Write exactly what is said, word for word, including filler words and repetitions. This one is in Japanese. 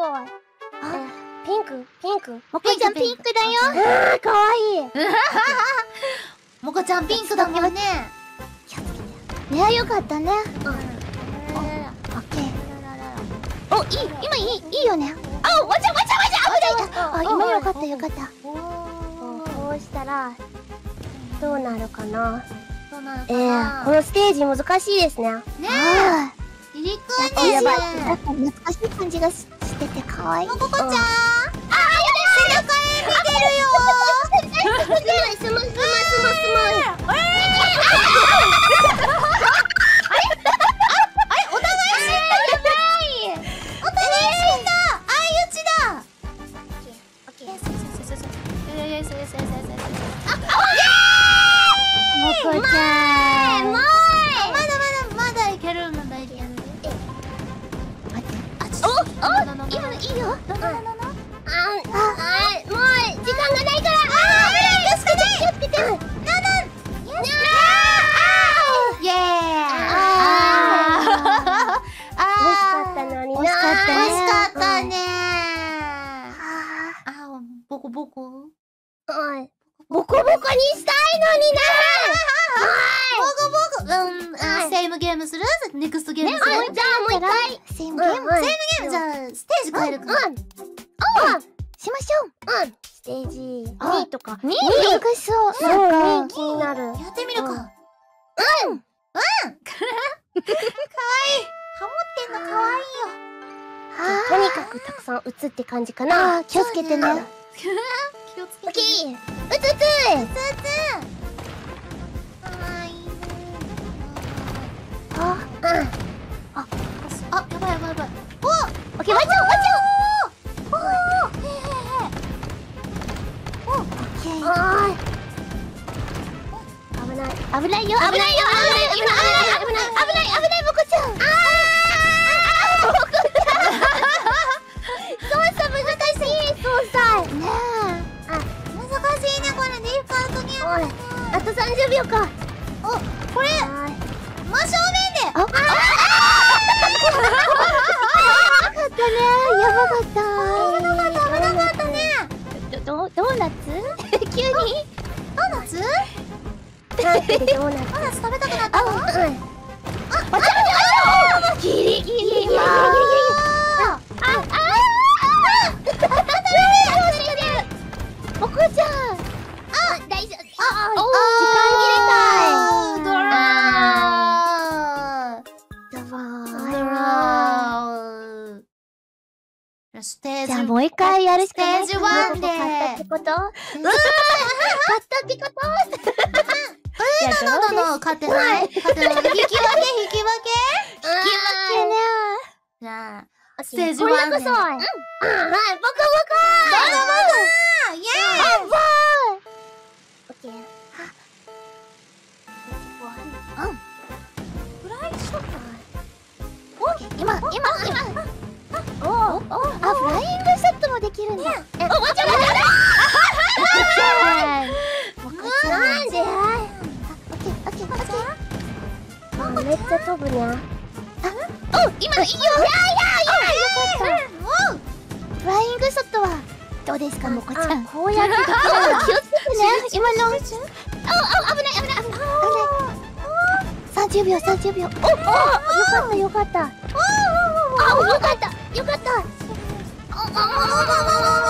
い。あ、ピンク、ピンク。 もこちゃんピンクだよ。 あー、かわいい。 もこちゃんピンクだもんね。 気をつけて。ねえ、よかったね。うん。オッケー。お、いい、今いい、いいよね。あ、わちゃわちゃわちゃ、危ない。あ、今よかったよかった。こうしたら、どうなるかな。 どうなるかえー、このステージ難しいですね。 ねえ。リリックあ、やばい。 ね。 なんか懐かしい感じがししてて可愛い。 もここちゃん。あー、やばい。背中へ見てるよ。 すまい、すまい、すまい、すまい、すまい。もこちゃん。 まだまだまだいける、まだいける。 待って。 あ、ちょっと。 お、お、今のいいよ。 どのどのどの。 あ、あ、もう時間がないから。あー、気をつけて、気をつけて。なんなん。 イエーイ。 あー。 あ惜しかったのにな。惜しかったね。 惜しかったね。あ、ボコボコ。 はい。ボコボコにしたいのにな。 ボコボコ。うん、セームゲームする？ネクストゲームする？ じゃあもう一回。セームゲーム。 セームゲームじゃあステージ変えるか。 うん。うん。しましょう。うん。ステージにとか。に？難しそう。なんか気になる。 やってみるか。うん。うん。かわいい。ハモってんのかわいいよ。 とにかくたくさん打つって感じかな。気をつけてね。 気をつけて。 オッケー。打つ打つ。 つつ。かわいい。 あ、うん。 あ、あ、やばいやばいやばい。お、 オッケー、ワンちゃん、ワンちゃん。 おお、へへへ。お、オッケー。 はーい。危ない。危ないよ。危ないよ。危ないよ。今危ない。危ない。危ない。危ない。危ない。ボコちゃん。ああ。ボコちゃん。操作難しい。操作。ねえ。あ、 難しいねこれディーファルトゲームだね。 あとさんじゅうびょうか。 お、これ真正面で。 ああ。やばかったね。やばかった。 危なかった危なかったね。 どドドーナツ？急に？ ドーナツ？ ドーナツでドーナツ。 ドーナツ食べたくなったの？ うん。あ、あ、ギリギリギリギリギリギリギリ。ああああ。ボコちゃん。あ、大丈夫。あ、おお、時間切れたい。 ドラー。 ドラー。 ステージ。 じゃあもう一回やるしかない。 ステージワンで。 勝ったってこと？うわー、勝ったってこと？ え、なのなの、勝ってない。勝ってない。引き分け、引き分け。引き分けね。 じゃあ、 ステージワンで。 こそ。うん。はい、ボコボコ。 バカバカ。イエーイ。 オッケー。 うん。フライショット。 お、今、今、今。おお、お、あ、フライングショットもできるんだ。え、お、わちゃわちゃ。なんで？オッケー、オッケー、オッケー。めっちゃ飛ぶね。あ、お、今いいよ。いやいやいや、よかった。フライングショットはどうですか、もこちゃん。こうやってできるんだ。気をつけてね。今の。あ、あ、危ない危ない危ない。さんじゅうびょう、さんじゅうびょう。お、お、よかったよかった。あ、よかったよかった。あ、あ、あ、あ、あ、あ、